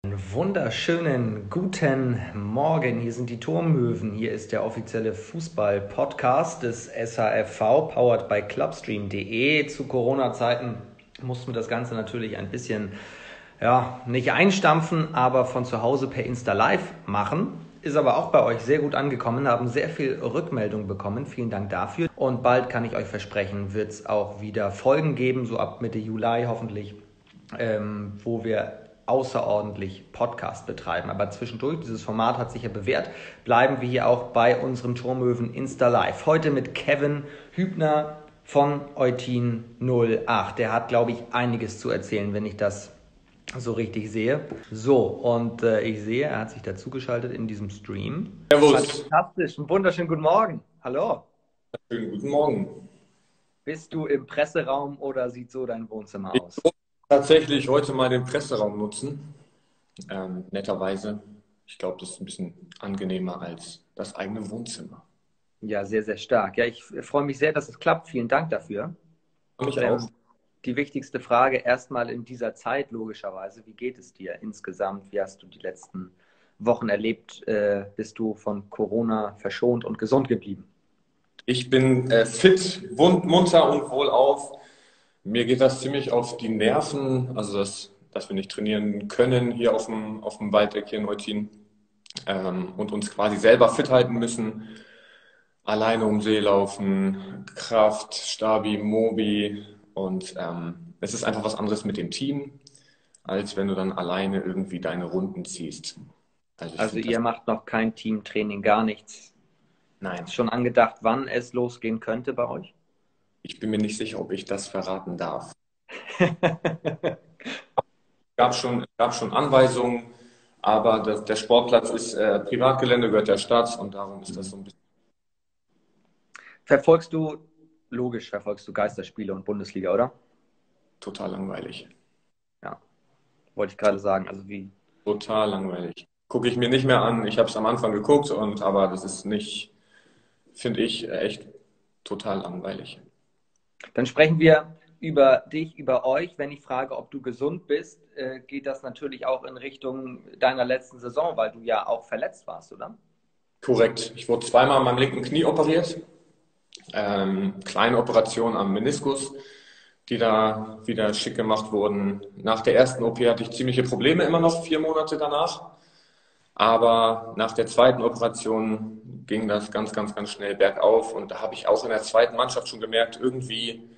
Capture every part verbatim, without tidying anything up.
Wunderschönen guten Morgen. Hier sind die Turmöwen. Hier ist der offizielle Fußball-Podcast des S H F V, powered by clubstream punkt de. Zu Corona-Zeiten mussten wir das Ganze natürlich ein bisschen, ja, nicht einstampfen, aber von zu Hause per Insta Live machen. Ist aber auch bei euch sehr gut angekommen, haben sehr viel Rückmeldung bekommen. Vielen Dank dafür. Und bald, kann ich euch versprechen, wird es auch wieder Folgen geben, so ab Mitte Juli hoffentlich, ähm, wo wir außerordentlich Podcast betreiben. Aber zwischendurch, dieses Format hat sich ja bewährt, bleiben wir hier auch bei unserem Turmöwen Insta Live. Heute mit Kevin Hübner von Eutin null acht. Der hat, glaube ich, einiges zu erzählen, wenn ich das so richtig sehe. So, und äh, ich sehe, er hat sich dazugeschaltet in diesem Stream. Servus. Fantastisch, einen wunderschönen guten Morgen. Hallo. Schönen guten Morgen. Bist du im Presseraum oder sieht so dein Wohnzimmer Ich aus? muss tatsächlich heute mal den Presseraum nutzen. Ähm, netterweise. Ich glaube, das ist ein bisschen angenehmer als das eigene Wohnzimmer. Ja, sehr, sehr stark. Ja, ich freue mich sehr, dass es klappt. Vielen Dank dafür. Mich Ähm, auch. die wichtigste Frage erstmal in dieser Zeit, logischerweise. Wie geht es dir insgesamt? Wie hast du die letzten Wochen erlebt? Äh, bist du von Corona verschont und gesund geblieben? Ich bin äh, fit, wund, munter und wohlauf. Mir geht das ziemlich auf die Nerven, also dass, dass wir nicht trainieren können hier auf dem, auf dem Waldeck hier in Eutin ähm, und uns quasi selber fit halten müssen. Alleine um See laufen, Kraft, Stabi, Mobi und ähm, es ist einfach was anderes mit dem Team, als wenn du dann alleine irgendwie deine Runden ziehst. Also ich Also finde das, ihr macht noch kein Teamtraining, gar nichts. Ist nein, schon angedacht, wann es losgehen könnte bei euch? ich bin mir nicht sicher, ob ich das verraten darf. Gab schon, gab schon Anweisungen, aber das, der Sportplatz ist äh, Privatgelände, gehört der Stadt und darum ist das so ein bisschen Verfolgst du, logisch verfolgst du Geisterspiele und Bundesliga, oder? total langweilig. Ja, wollte ich gerade sagen. Also wie, Total langweilig. Gucke ich mir nicht mehr an. Ich habe es am Anfang geguckt und aber das ist nicht, finde ich, echt total langweilig. Dann sprechen wir über dich, über euch. Wenn ich frage, ob du gesund bist, äh, geht das natürlich auch in Richtung deiner letzten Saison, weil du ja auch verletzt warst, oder? Korrekt. Ich wurde zweimal an meinem linken Knie operiert. Ähm, kleine Operation am Meniskus, die da wieder schick gemacht wurden. Nach der ersten O P hatte ich ziemliche Probleme immer noch, vier Monate danach. Aber nach der zweiten Operation ging das ganz, ganz, ganz schnell bergauf. Und da habe ich auch in der zweiten Mannschaft schon gemerkt, irgendwie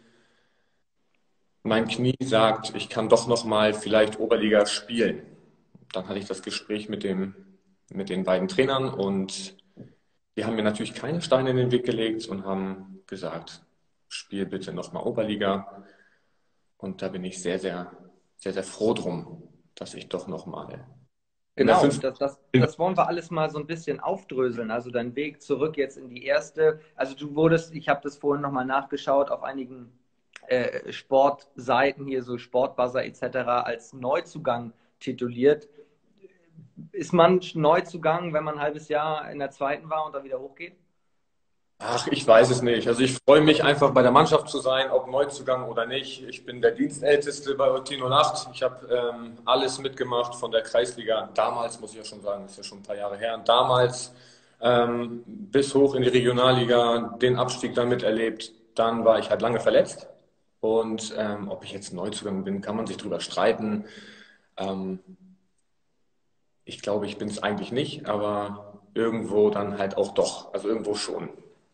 mein Knie sagt, ich kann doch noch mal vielleicht Oberliga spielen. Dann hatte ich das Gespräch mit dem, mit den beiden Trainern und die haben mir natürlich keine Steine in den Weg gelegt und haben gesagt, spiel bitte noch mal Oberliga. Und da bin ich sehr, sehr, sehr, sehr froh drum, dass ich doch noch mal in der Genau, fünften. und das, das, das wollen wir alles mal so ein bisschen aufdröseln. Also dein Weg zurück jetzt in die erste. Also du wurdest, ich habe das vorhin nochmal nachgeschaut, auf einigen äh, Sportseiten hier, so Sportbuzzer et cetera, als Neuzugang tituliert. Ist man Neuzugang, wenn man ein halbes Jahr in der zweiten war und dann wieder hochgeht? Ach, ich weiß es nicht. Also ich freue mich einfach bei der Mannschaft zu sein, ob Neuzugang oder nicht. Ich bin der Dienstälteste bei Eutin null acht. Ich habe ähm, alles mitgemacht von der Kreisliga. Damals, muss ich ja schon sagen, ist ja schon ein paar Jahre her. Und damals ähm, bis hoch in die Regionalliga, den Abstieg dann miterlebt. Dann war ich halt lange verletzt. Und ähm, ob ich jetzt Neuzugang bin, kann man sich drüber streiten. Ähm, ich glaube, ich bin es eigentlich nicht, aber irgendwo dann halt auch doch. Also irgendwo schon.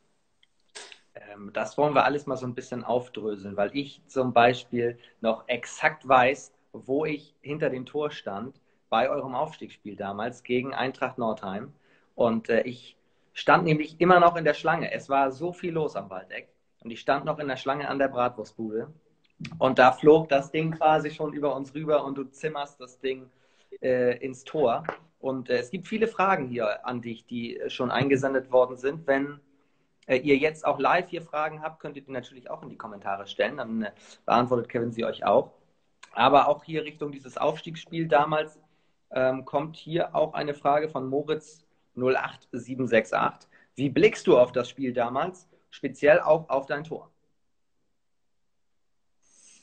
Ähm, das wollen wir alles mal so ein bisschen aufdröseln, weil ich zum Beispiel noch exakt weiß, wo ich hinter dem Tor stand bei eurem Aufstiegsspiel damals gegen Eintracht Nordheim. Und äh, ich stand nämlich immer noch in der Schlange. Es war so viel los am Waldeck. Und ich stand noch in der Schlange an der Bratwurstbude. Und da flog das Ding quasi schon über uns rüber und du zimmerst das Ding äh, ins Tor. Und äh, es gibt viele Fragen hier an dich, die äh, schon eingesendet worden sind. Wenn äh, ihr jetzt auch live hier Fragen habt, könnt ihr die natürlich auch in die Kommentare stellen. Dann äh, beantwortet Kevin sie euch auch. Aber auch hier Richtung dieses Aufstiegsspiel damals ähm, kommt hier auch eine Frage von Moritz null acht sieben sechs acht. Wie blickst du auf das Spiel damals, speziell auch auf dein Tor?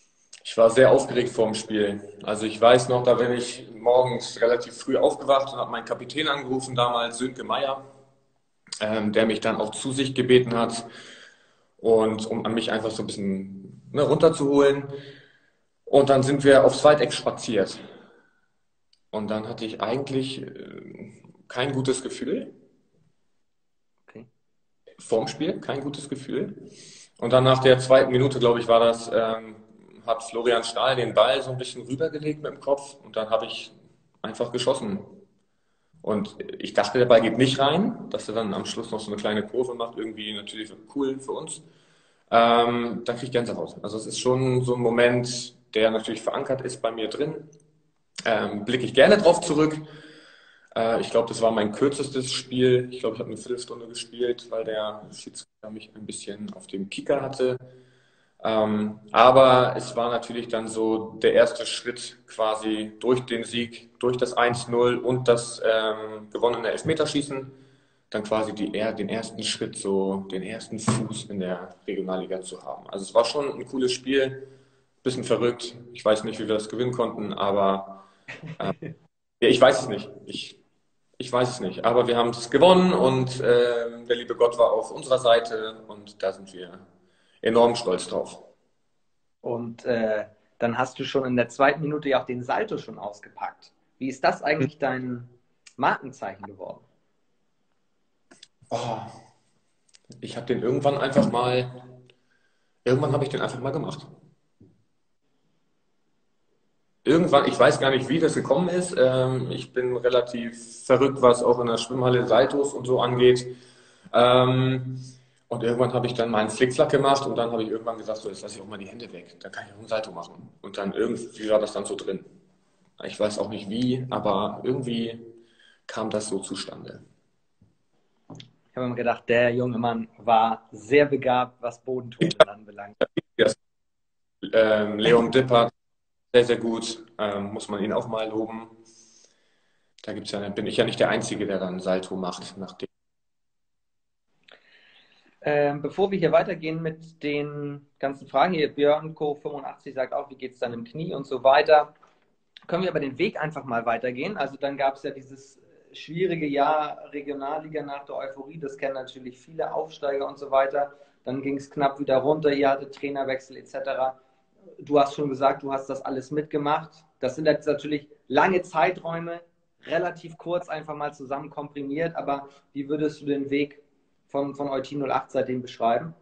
Ich war sehr aufgeregt vor dem Spiel. Also ich weiß noch, da bin ich morgens relativ früh aufgewacht und habe meinen Kapitän angerufen, damals Sönke Meier, ähm, der mich dann auch zu sich gebeten hat und um an mich einfach so ein bisschen ne, runterzuholen. Und dann sind wir aufs Weiteck spaziert. Und dann hatte ich eigentlich äh, kein gutes Gefühl Okay. vorm Spiel, kein gutes Gefühl. Und dann nach der zweiten Minute, glaube ich, war das, ähm, hat Florian Stahl den Ball so ein bisschen rübergelegt mit dem Kopf und dann habe ich einfach geschossen. Und ich dachte, der Ball geht nicht rein, dass er dann am Schluss noch so eine kleine Kurve macht, irgendwie natürlich cool für uns. Ähm, da kriege ich Gänsehaut. Also es ist schon so ein Moment, der natürlich verankert ist bei mir drin. Ähm, blicke ich gerne drauf zurück. Äh, ich glaube, das war mein kürzestes Spiel. Ich glaube, ich habe eine Viertelstunde gespielt, weil der Schiedsrichter mich ein bisschen auf dem Kicker hatte. Ähm, aber es war natürlich dann so der erste Schritt quasi durch den Sieg, durch das eins null und das ähm, gewonnene Elfmeterschießen, dann quasi die, den ersten Schritt, so den ersten Fuß in der Regionalliga zu haben. Also es war schon ein cooles Spiel, bisschen verrückt. Ich weiß nicht, wie wir das gewinnen konnten, aber äh, ja, ich weiß es nicht. Ich, ich weiß es nicht. Aber wir haben es gewonnen und äh, der liebe Gott war auf unserer Seite und da sind wir enorm stolz drauf. Und äh, dann hast du schon in der zweiten Minute ja auch den Salto schon ausgepackt. Wie ist das eigentlich dein Markenzeichen geworden? Oh, ich habe den irgendwann einfach mal, irgendwann habe ich den einfach mal gemacht. Irgendwann, ich weiß gar nicht, wie das gekommen ist. Ähm, ich bin relativ verrückt, was auch in der Schwimmhalle Saltos und so angeht. Ähm, und irgendwann habe ich dann meinen Flickflack gemacht und dann habe ich irgendwann gesagt, so, jetzt lasse ich auch mal die Hände weg. Dann kann ich auch ein Salto machen. Und dann irgendwie war das dann so drin. Ich weiß auch nicht wie, aber irgendwie kam das so zustande. Ich habe mir gedacht, der junge Mann war sehr begabt, was Bodenturnen anbelangt. Ja, ähm, Leon Dippert, sehr, sehr gut. Ähm, muss man ihn auch mal loben. Da gibt's ja, bin ich ja nicht der Einzige, der dann Salto macht, nachdem. Ähm, bevor wir hier weitergehen mit den ganzen Fragen, hier Björn Co. fünfundachtzig sagt auch, wie geht es dann im Knie und so weiter, können wir aber den Weg einfach mal weitergehen. Also dann gab es ja dieses schwierige Jahr Regionalliga nach der Euphorie, das kennen natürlich viele Aufsteiger und so weiter. Dann ging es knapp wieder runter, ihr hattet Trainerwechsel et cetera. Du hast schon gesagt, du hast das alles mitgemacht. Das sind jetzt natürlich lange Zeiträume, relativ kurz einfach mal zusammen komprimiert, aber wie würdest du den Weg von, von Eutin null acht seitdem beschreiben?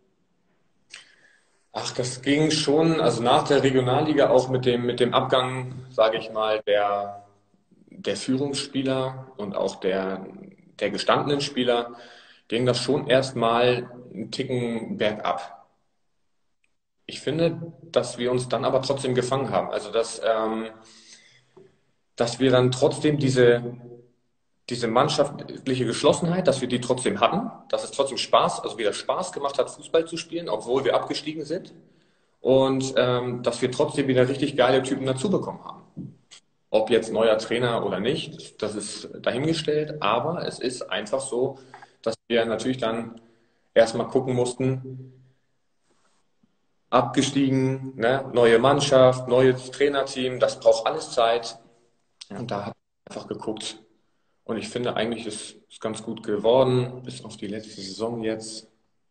Ach, das ging schon, also nach der Regionalliga auch mit dem, mit dem Abgang, sage ich mal, der, der Führungsspieler und auch der, der gestandenen Spieler, ging das schon erstmal einen Ticken bergab. Ich finde, dass wir uns dann aber trotzdem gefangen haben. Also, dass, ähm, dass wir dann trotzdem diese, diese mannschaftliche Geschlossenheit, dass wir die trotzdem hatten, dass es trotzdem Spaß, also wieder Spaß gemacht hat, Fußball zu spielen, obwohl wir abgestiegen sind. Und ähm, dass wir trotzdem wieder richtig geile Typen dazu bekommen haben. Ob jetzt neuer Trainer oder nicht, das ist dahingestellt, aber es ist einfach so, dass wir natürlich dann erstmal gucken mussten, abgestiegen, ne? Neue Mannschaft, neues Trainerteam, das braucht alles Zeit. Ja. Und da hat man einfach geguckt. Und ich finde eigentlich ist es ganz gut geworden, bis auf die letzte Saison jetzt.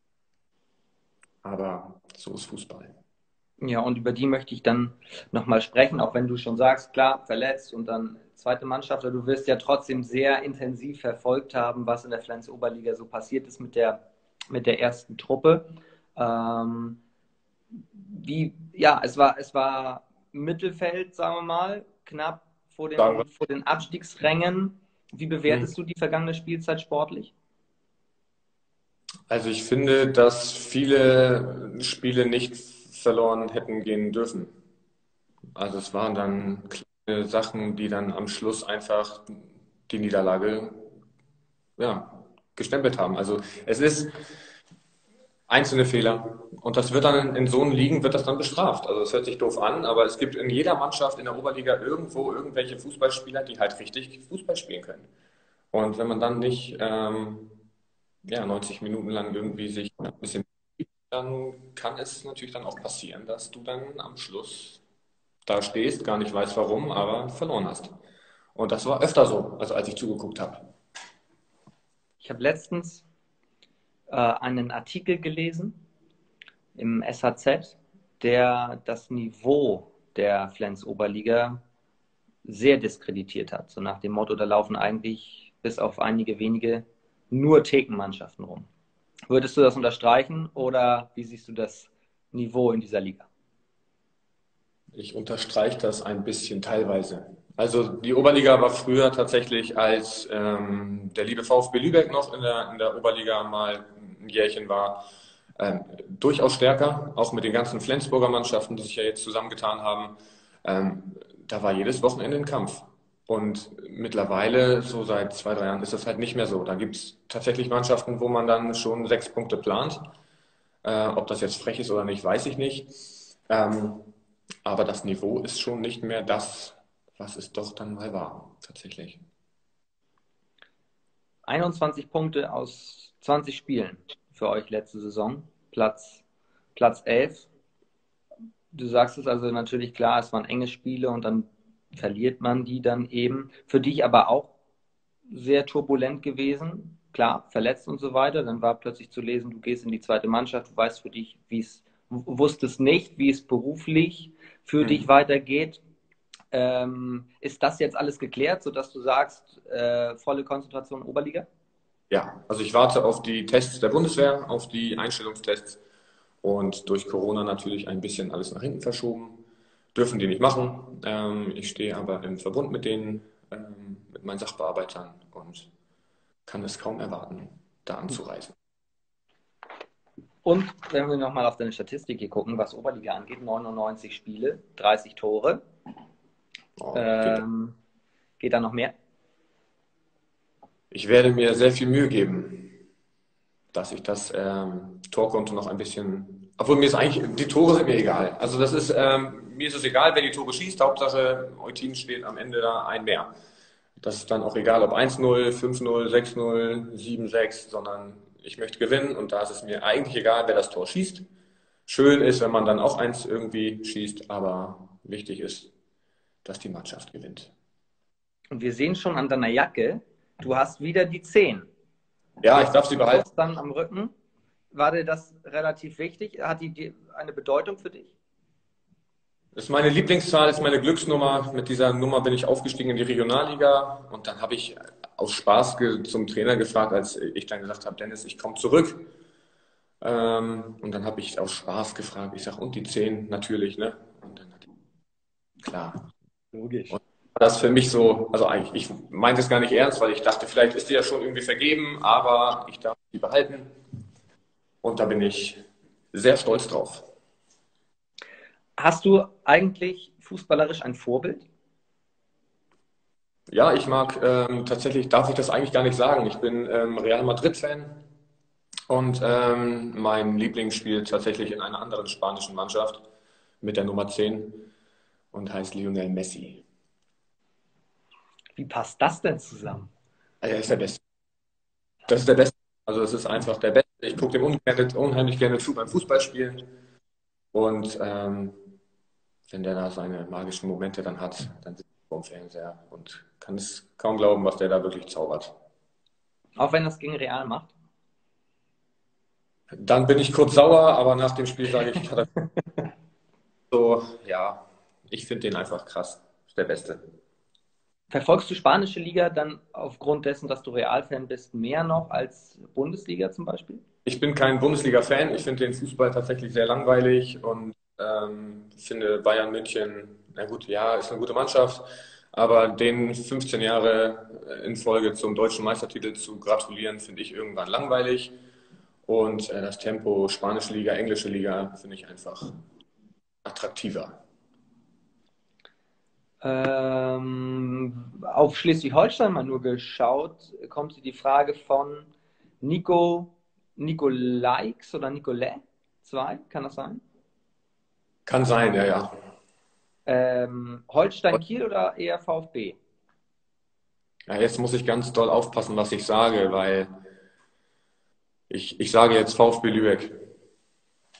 Aber so ist Fußball. Ja, und über die möchte ich dann nochmal sprechen, auch wenn du schon sagst, klar, verletzt und dann zweite Mannschaft, aber du wirst ja trotzdem sehr intensiv verfolgt haben, was in der Flens-Oberliga so passiert ist mit der, mit der ersten Truppe. Ähm, wie, ja, es war, es war Mittelfeld, sagen wir mal, knapp vor Sagen wir. den, vor den Abstiegsrängen. Wie Hm. bewertest du die vergangene Spielzeit sportlich? Also ich finde, dass viele Spiele nicht verloren hätten gehen dürfen. Also es waren dann kleine Sachen, die dann am Schluss einfach die Niederlage ja, gestempelt haben. Also es ist einzelne Fehler. Und das wird dann in, in so einem Ligen wird das dann bestraft. Also es hört sich doof an, aber es gibt in jeder Mannschaft in der Oberliga irgendwo irgendwelche Fußballspieler, die halt richtig Fußball spielen können. Und wenn man dann nicht ähm, ja, neunzig Minuten lang irgendwie sich ein bisschen dann kann es natürlich dann auch passieren, dass du dann am Schluss da stehst, gar nicht weißt warum, aber verloren hast. Und das war öfter so, also als ich zugeguckt habe. Ich habe letztens äh, einen Artikel gelesen im S H Z, der das Niveau der Flens Oberliga sehr diskreditiert hat. So nach dem Motto, da laufen eigentlich bis auf einige wenige nur Thekenmannschaften rum. Würdest du das unterstreichen oder wie siehst du das Niveau in dieser Liga? Ich unterstreiche das ein bisschen teilweise. Also die Oberliga war früher tatsächlich, als ähm, der liebe VfB Lübeck noch in der, in der Oberliga mal ein Jährchen war, ähm, durchaus stärker, auch mit den ganzen Flensburger Mannschaften, die sich ja jetzt zusammengetan haben. Ähm, da war jedes Wochenende ein Kampf. Und mittlerweile, so seit zwei, drei Jahren, ist das halt nicht mehr so. Da gibt es tatsächlich Mannschaften, wo man dann schon sechs Punkte plant. Äh, ob das jetzt frech ist oder nicht, weiß ich nicht. Ähm, aber das Niveau ist schon nicht mehr das, was es doch dann mal war, tatsächlich. einundzwanzig Punkte aus zwanzig Spielen für euch letzte Saison, Platz, Platz elf. Du sagst es also natürlich klar, es waren enge Spiele und dann verliert man die dann eben. Für dich aber auch sehr turbulent gewesen. Klar, verletzt und so weiter. Dann war plötzlich zu lesen, du gehst in die zweite Mannschaft, du weißt für dich, wie es, wusstest nicht, wie es beruflich für mhm. dich weitergeht. Ähm, ist das jetzt alles geklärt, sodass du sagst, äh, volle Konzentration Oberliga? Ja, also ich warte auf die Tests der Bundeswehr, auf die Einstellungstests und durch Corona natürlich ein bisschen alles nach hinten verschoben. Dürfen die nicht machen. Ähm, ich stehe aber im Verbund mit denen, ähm, mit meinen Sachbearbeitern und kann es kaum erwarten, da anzureisen. Und wenn wir nochmal auf deine Statistik hier gucken, was Oberliga angeht, neunundneunzig Spiele, dreißig Tore. Oh, ähm, geht da noch mehr? Ich werde mir sehr viel Mühe geben, dass ich das ähm, Torkonto noch ein bisschen, obwohl mir ist eigentlich, die Tore sind mir egal. Also das ist, ähm, mir ist es egal, wer die Tore schießt, Hauptsache Eutin steht am Ende da ein mehr. Das ist dann auch egal, ob eins null, fünf null, sechs null, sieben sechs, sondern ich möchte gewinnen und da ist es mir eigentlich egal, wer das Tor schießt. Schön ist, wenn man dann auch eins irgendwie schießt, aber wichtig ist, dass die Mannschaft gewinnt. Und wir sehen schon an deiner Jacke, du hast wieder die zehn. Ja, ich darf sie behalten. Dann am Rücken. War dir das relativ wichtig? Hat die eine Bedeutung für dich? Das ist meine Lieblingszahl, ist meine Glücksnummer. Mit dieser Nummer bin ich aufgestiegen in die Regionalliga und dann habe ich aus Spaß zum Trainer gefragt, als ich dann gesagt habe, Dennis, ich komme zurück. Und dann habe ich aus Spaß gefragt, ich sage, und die zehn natürlich, ne? Und dann hat die, klar. Logisch. Und das für mich so, also eigentlich, ich meinte es gar nicht ernst, weil ich dachte, vielleicht ist die ja schon irgendwie vergeben, aber ich darf die behalten. Und da bin ich sehr stolz drauf. Hast du eigentlich fußballerisch ein Vorbild? Ja, ich mag, ähm, tatsächlich darf ich das eigentlich gar nicht sagen. Ich bin ähm, Real Madrid-Fan und ähm, mein Liebling spielt tatsächlich in einer anderen spanischen Mannschaft mit der Nummer zehn und heißt Lionel Messi. Wie passt das denn zusammen? Er ist der Beste. Das ist der Beste. Also es ist einfach der Beste. Ich gucke dem unheimlich, unheimlich gerne zu beim Fußballspielen. Und ähm, wenn der da seine magischen Momente dann hat, dann sitze ich vor dem Fernseher und kann es kaum glauben, was der da wirklich zaubert. Auch wenn das gegen Real macht? Dann bin ich kurz sauer, aber nach dem Spiel sage ich, hat er so, ja, ich finde den einfach krass. Ist der Beste. Verfolgst du spanische Liga dann aufgrund dessen, dass du Real-Fan bist, mehr noch als Bundesliga zum Beispiel? Ich bin kein Bundesliga-Fan. Ich finde den Fußball tatsächlich sehr langweilig und ähm, finde Bayern München, na gut, ja, ist eine gute Mannschaft, aber den fünfzehn Jahre in Folge zum deutschen Meistertitel zu gratulieren, finde ich irgendwann langweilig. Und äh, das Tempo spanische Liga, englische Liga finde ich einfach attraktiver. Ähm, auf Schleswig-Holstein mal nur geschaut, kommt die Frage von Nico, Nicolaiks oder Nicolai zwei, kann das sein? Kann sein, ja, ja. Ähm, Holstein Kiel oder eher VfB? Ja, jetzt muss ich ganz doll aufpassen, was ich sage, weil ich, ich sage jetzt VfB Lübeck.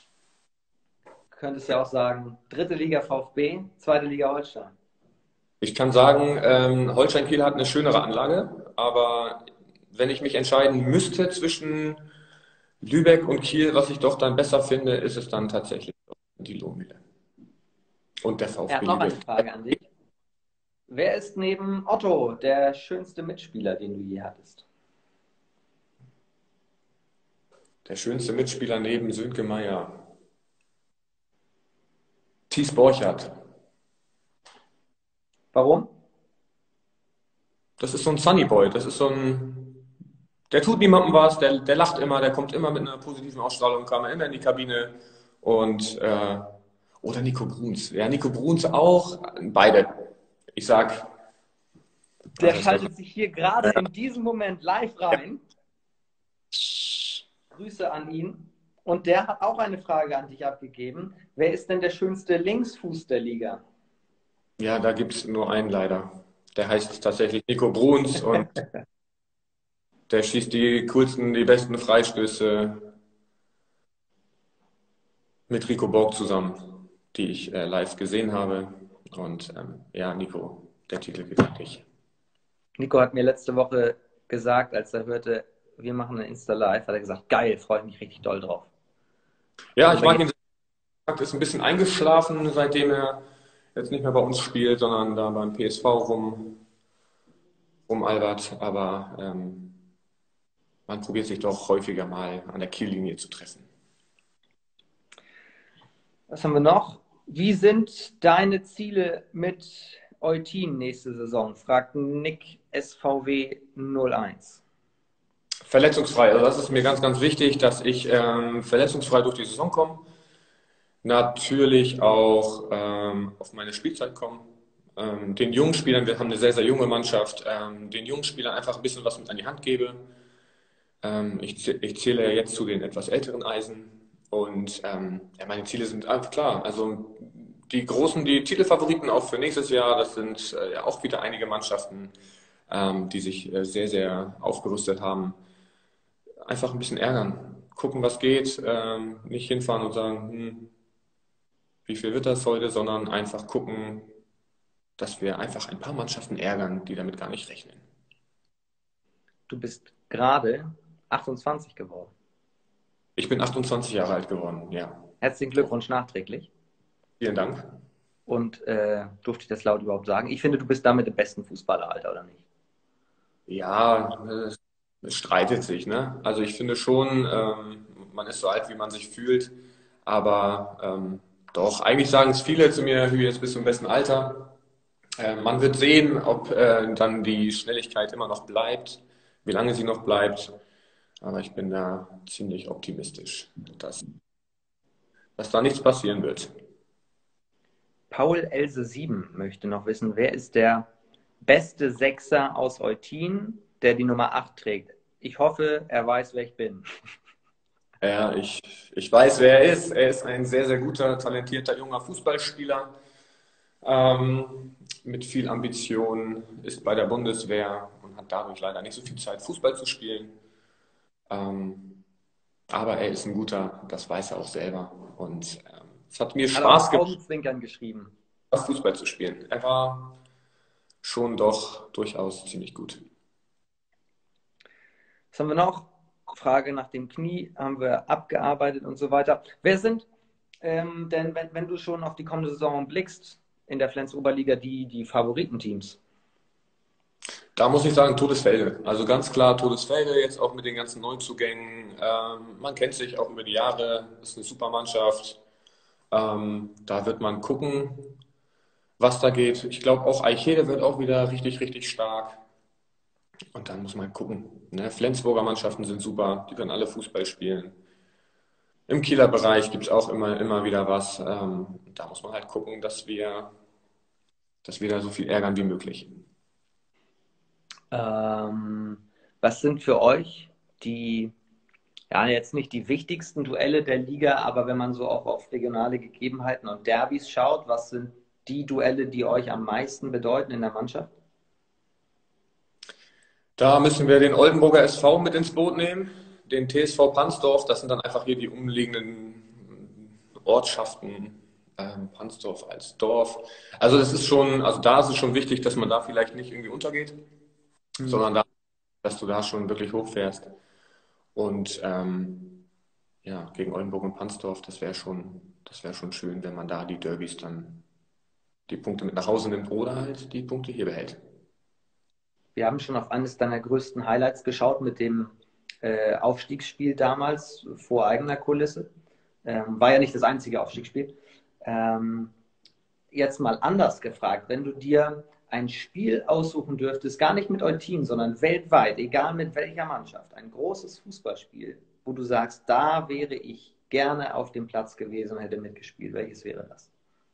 könntest ja auch sagen, dritte Liga VfB, zweite Liga Holstein. Ich kann sagen, ähm, Holstein Kiel hat eine schönere Anlage, aber wenn ich mich entscheiden müsste zwischen Lübeck und Kiel, was ich doch dann besser finde, ist es dann tatsächlich die Lohmühle und der Er hat VfB noch eine Lübeck. Frage an dich. Wer ist neben Otto der schönste Mitspieler, den du je hattest? Der schönste Mitspieler neben Sönke Meyer. Thies Borchardt. Warum? Das ist so ein Sunny Boy. Das ist so ein, der tut niemandem was, der, der lacht immer, der kommt immer mit einer positiven Ausstrahlung, kam immer in die Kabine und äh, oder Nico Bruns. Ja, Nico Bruns auch. Beide. Ich sag, Der also schaltet sich hier gerade in diesem Moment live rein. Grüße an ihn. Und der hat auch eine Frage an dich abgegeben. Wer ist denn der schönste Linksfuß der Liga? ja, da gibt es nur einen leider. Der heißt tatsächlich Nico Bruns und der schießt die coolsten, die besten Freistöße mit Rico Borg zusammen, die ich äh, live gesehen habe. Und ähm, ja, Nico, der Titel geht an dich. Nico hat mir letzte Woche gesagt, als er hörte, wir machen ein Insta-Live, hat er gesagt, geil, freue ich mich richtig doll drauf. Ja, ich mag ihn. Ist ein bisschen eingeschlafen, seitdem er jetzt nicht mehr bei uns spielt, sondern da beim P S V rum, rumalbert. Aber ähm, man probiert sich doch häufiger mal an der Kiellinie zu treffen. Was haben wir noch? Wie sind deine Ziele mit Eutin nächste Saison? Fragt Nick S V W null eins. Verletzungsfrei, also das ist mir ganz, ganz wichtig, dass ich ähm, verletzungsfrei durch die Saison komme. Natürlich auch ähm, auf meine Spielzeit kommen. Ähm, den jungen Spielern, wir haben eine sehr, sehr junge Mannschaft, ähm, den jungen Spielern einfach ein bisschen was mit an die Hand gebe. Ähm, ich, ich zähle ja jetzt zu den etwas älteren Eisen und ähm, ja, meine Ziele sind einfach klar. Also die großen, die Titelfavoriten auch für nächstes Jahr, das sind äh, ja auch wieder einige Mannschaften, ähm, die sich äh, sehr, sehr aufgerüstet haben. Einfach ein bisschen ärgern, gucken, was geht, ähm, nicht hinfahren und sagen, hm, wie viel wird das heute, sondern einfach gucken, dass wir einfach ein paar Mannschaften ärgern, die damit gar nicht rechnen. Du bist gerade achtundzwanzig geworden. Ich bin achtundzwanzig Jahre alt geworden, ja. Herzlichen Glückwunsch nachträglich. Vielen Dank. Und äh, durfte ich das laut überhaupt sagen? Ich finde, du bist damit der besten Fußballer, Alter, oder nicht? Ja, es, es streitet sich, ne? Also ich finde schon, ähm, man ist so alt, wie man sich fühlt, aber ähm, doch, eigentlich sagen es viele zu mir, Hü, jetzt bist du im besten Alter. Äh, man wird sehen, ob äh, dann die Schnelligkeit immer noch bleibt, wie lange sie noch bleibt. Aber ich bin da ziemlich optimistisch, dass, dass da nichts passieren wird. Paul Else sieben möchte noch wissen, wer ist der beste Sechser aus Eutin, der die Nummer acht trägt? Ich hoffe, er weiß, wer ich bin. Ja, ich, ich weiß, wer er ist. Er ist ein sehr, sehr guter, talentierter junger Fußballspieler. Ähm, mit viel Ambition, ist bei der Bundeswehr und hat dadurch leider nicht so viel Zeit, Fußball zu spielen. Ähm, aber er ist ein guter, das weiß er auch selber. Und ähm, es hat mir Hat er Spaß auch gemacht, Augenzwinkern geschrieben. Fußball zu spielen. Er war schon doch durchaus ziemlich gut. Was haben wir noch? Frage nach dem Knie haben wir abgearbeitet und so weiter. Wer sind ähm, denn, wenn, wenn du schon auf die kommende Saison blickst, in der Flens-Oberliga die, die Favoritenteams? Da muss ich sagen, Todesfelde. Also ganz klar Todesfelde, jetzt auch mit den ganzen Neuzugängen. Ähm, man kennt sich auch über die Jahre, ist eine super Mannschaft. Ähm, da wird man gucken, was da geht. Ich glaube auch Eichede wird auch wieder richtig, richtig stark. Und dann muss man gucken. Ne? Flensburger Mannschaften sind super, die können alle Fußball spielen. Im Kieler Bereich gibt es auch immer, immer wieder was. Ähm, da muss man halt gucken, dass wir, dass wir da so viel ärgern wie möglich. Ähm, was sind für euch die, ja, jetzt nicht die wichtigsten Duelle der Liga, aber wenn man so auch auf regionale Gegebenheiten und Derbys schaut, was sind die Duelle, die euch am meisten bedeuten in der Mannschaft? Da müssen wir den Oldenburger S V mit ins Boot nehmen, den T S V Pansdorf. Das sind dann einfach hier die umliegenden Ortschaften, ähm, Pansdorf als Dorf. Also das ist schon, also da ist es schon wichtig, dass man da vielleicht nicht irgendwie untergeht, Mhm. sondern da, dass du da schon wirklich hochfährst. Und ähm, ja, gegen Oldenburg und Pansdorf, das wäre schon, das wäre schon schön, wenn man da die Derbys dann die Punkte mit nach Hause nimmt oder halt die Punkte hier behält. Wir haben schon auf eines deiner größten Highlights geschaut mit dem äh, Aufstiegsspiel damals vor eigener Kulisse. Ähm, war ja nicht das einzige Aufstiegsspiel. Ähm, jetzt mal anders gefragt, wenn du dir ein Spiel aussuchen dürftest, gar nicht mit Eutin, sondern weltweit, egal mit welcher Mannschaft, ein großes Fußballspiel, wo du sagst, da wäre ich gerne auf dem Platz gewesen und hätte mitgespielt, welches wäre das?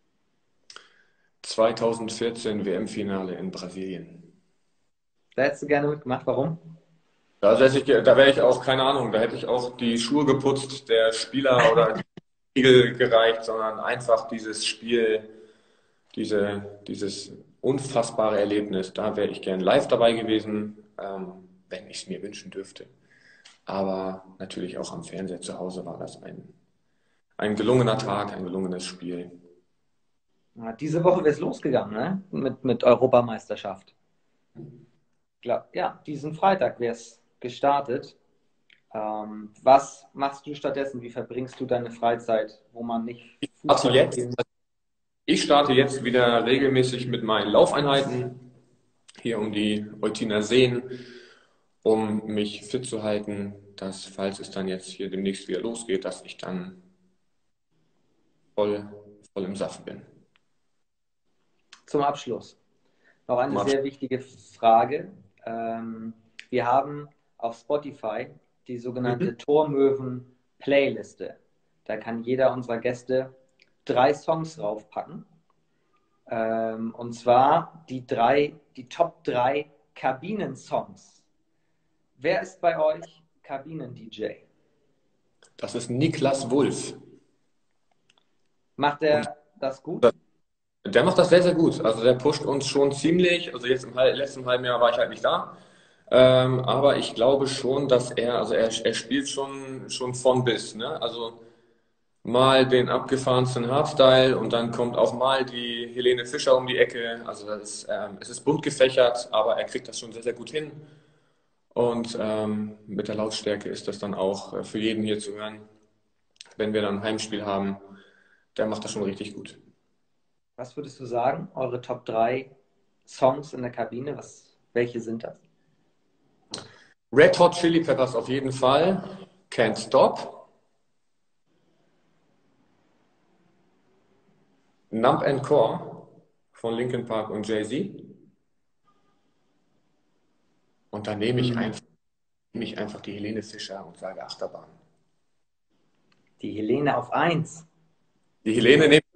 zweitausendvierzehn W M-Finale in Brasilien. Da hättest du gerne mitgemacht, warum? Da, säße ich, da wäre ich auch, keine Ahnung, da hätte ich auch die Schuhe geputzt, der Spieler oder die Spiegel gereicht, sondern einfach dieses Spiel, diese, dieses unfassbare Erlebnis, da wäre ich gern live dabei gewesen, ähm, wenn ich es mir wünschen dürfte. Aber natürlich auch am Fernseher zu Hause war das ein, ein gelungener Tag, ein gelungenes Spiel. Ja, diese Woche wäre es losgegangen, ne? Mit, mit Europameisterschaft. Glaub, ja, diesen Freitag wäre es gestartet. Ähm, was machst du stattdessen? Wie verbringst du deine Freizeit, wo man nicht Also Fußball jetzt, spielen? ich starte jetzt wieder regelmäßig mit meinen Laufeinheiten hier um die Eutiner Seen, um mich fit zu halten, dass, falls es dann jetzt hier demnächst wieder losgeht, dass ich dann voll, voll im Saft bin. Zum Abschluss noch eine Mal- sehr wichtige Frage. Ähm, wir haben auf Spotify die Mhm. sogenannte Tormöwen-Playliste. Da kann jeder unserer Gäste drei Songs raufpacken. Ähm, und zwar die drei, die Top drei Kabinen-Songs. Wer ist bei euch Kabinen-D J? Das ist Niklas Wulff. Macht Und er das gut? der macht das sehr, sehr gut. Also der pusht uns schon ziemlich. Also jetzt im hal- letzten halben Jahr war ich halt nicht da. Ähm, aber ich glaube schon, dass er, also er, er spielt schon, schon von bis, ne? Also mal den abgefahrensten Hardstyle und dann kommt auch mal die Helene Fischer um die Ecke. Also das ist, ähm, es ist bunt gefächert, aber er kriegt das schon sehr, sehr gut hin. Und ähm, mit der Lautstärke ist das dann auch äh, für jeden hier zu hören, wenn wir dann ein Heimspiel haben. Der macht das schon richtig gut. Was würdest du sagen? Eure Top drei Songs in der Kabine? Was, welche sind das? Red Hot Chili Peppers auf jeden Fall. Can't Stop. Numb and Core von Linkin Park und Jay-Z. Und dann nehme ich Mhm. einfach, nehme ich einfach die Helene Fischer und sage Achterbahn. Die Helene auf eins. Die Helene nehme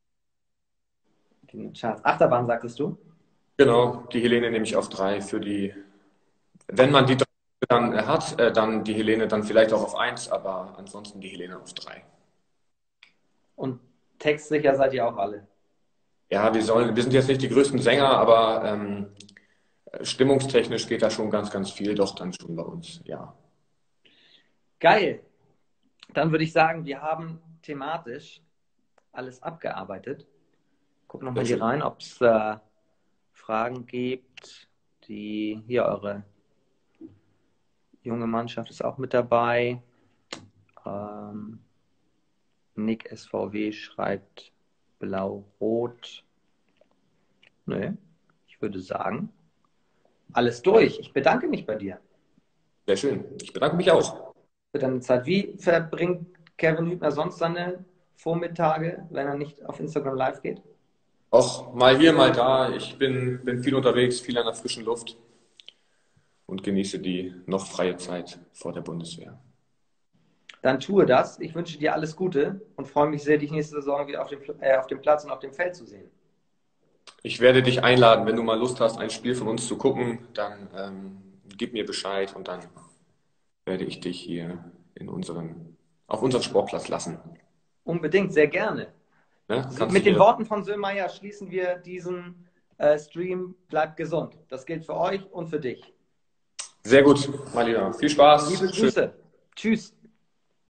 Den Charts. Achterbahn, sagtest du? Genau, die Helene nehme ich auf drei für die, wenn man die drei dann hat, äh, dann die Helene dann vielleicht auch auf eins, aber ansonsten die Helene auf drei. Und textsicher seid ihr auch alle. Ja, wir sollen, wir sind jetzt nicht die größten Sänger, aber ähm, stimmungstechnisch geht da schon ganz, ganz viel doch dann schon bei uns, ja. Geil. Dann würde ich sagen, wir haben thematisch alles abgearbeitet. Guck Sehr nochmal hier schön. rein, ob es äh, Fragen gibt. Die, hier, eure junge Mannschaft ist auch mit dabei. Ähm, Nick S V W schreibt blau-rot. Nö, ich würde sagen, alles durch. Ich bedanke mich bei dir Sehr schön. Ich bedanke mich auch. für deine Zeit. Wie verbringt Kevin Hübner sonst seine Vormittage, wenn er nicht auf Instagram live geht? Auch mal hier, mal da. Ich bin, bin viel unterwegs, viel an der frischen Luft und genieße die noch freie Zeit vor der Bundeswehr. Dann tue das. Ich wünsche dir alles Gute und freue mich sehr, dich nächste Saison wieder auf dem, äh, auf dem Platz und auf dem Feld zu sehen. Ich werde dich einladen, wenn du mal Lust hast, ein Spiel von uns zu gucken, dann ähm, gib mir Bescheid und dann werde ich dich hier in unseren, auf unseren Sportplatz lassen. Unbedingt, sehr gerne. Ne? So, Kannst du mit den dir Worten von Söhlmeier schließen wir diesen äh, Stream. Bleibt gesund. Das gilt für euch und für dich. sehr gut, mein Lieber. Viel Spaß. Liebe Schön. Grüße. Tschüss.